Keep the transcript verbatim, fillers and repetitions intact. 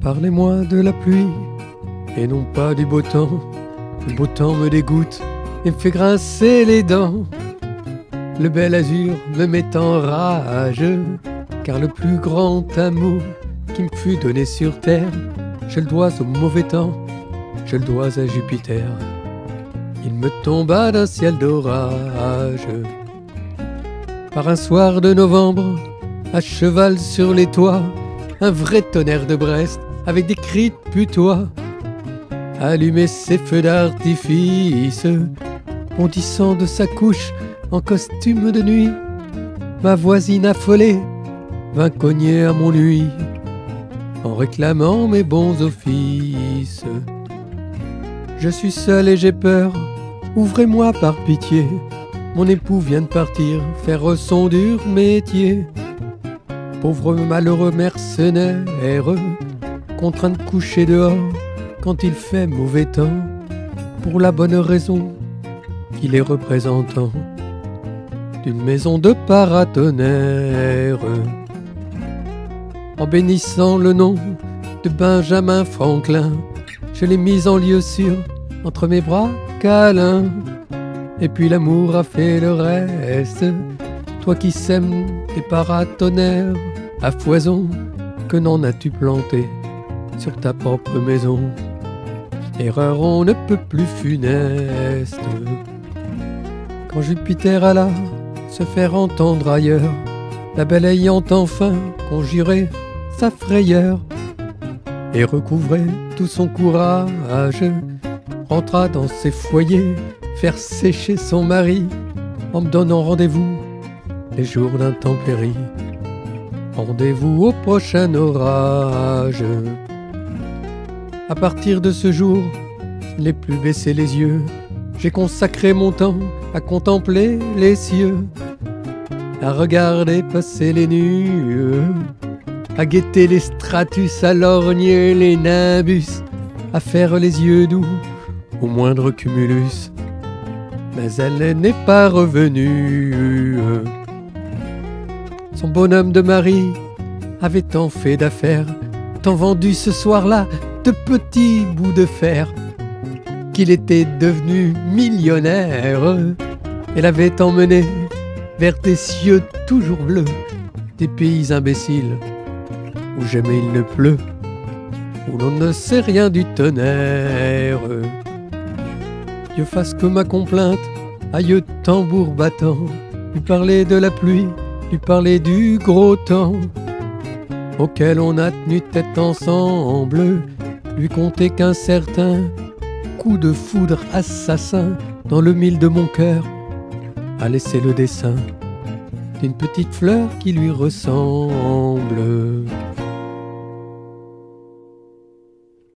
Parlez-moi de la pluie et non pas du beau temps. Le beau temps me dégoûte et me fait grincer les dents. Le bel azur me met en rage, car le plus grand amour qui me fut donné sur terre, je le dois au mauvais temps, je le dois à Jupiter. Il me tomba d'un ciel d'orage. Par un soir de novembre, à cheval sur les toits, un vrai tonnerre de Brest, avec des cris de putois. Allumer ses feux d'artifice, bondissant de sa couche en costume de nuit. Ma voisine affolée vint cogner à mon nuit, en réclamant mes bons offices. Je suis seul et j'ai peur, ouvrez-moi par pitié. Mon époux vient de partir faire son dur métier. Pauvre malheureux mercenaire, contraint de coucher dehors quand il fait mauvais temps, pour la bonne raison qu'il est représentant d'une maison de paratonnerre. En bénissant le nom de Benjamin Franklin, je l'ai mis en lieu sûr entre mes bras câlins. Et puis l'amour a fait le reste, toi qui sèmes des paratonnerres à foison, que n'en as-tu planté sur ta propre maison? Erreur on ne peut plus funeste. Quand Jupiter alla se faire entendre ailleurs, la belle ayant enfin conjuré sa frayeur et recouvré tout son courage, rentra dans ses foyers faire sécher son mari, en me donnant rendez-vous les jours d'intempérie. Rendez-vous au prochain orage. À partir de ce jour, je n'ai plus baissé les yeux. J'ai consacré mon temps à contempler les cieux, à regarder passer les nues, à guetter les stratus, à lorgner les nimbus, à faire les yeux doux au moindre cumulus. Mais elle n'est pas revenue. Son bonhomme de mari avait tant fait d'affaires, tant vendu ce soir-là de petits bouts de fer, qu'il était devenu millionnaire et l'avait emmené vers des cieux toujours bleus, des pays imbéciles où jamais il ne pleut, où l'on ne sait rien du tonnerre. Dieu fasse que ma complainte aille tambour battant, lui parler de la pluie, lui parler du gros temps auquel on a tenu tête ensemble, lui conter qu'un certain coup de foudre assassin dans le mille de mon cœur a laissé le dessin d'une petite fleur qui lui ressemble.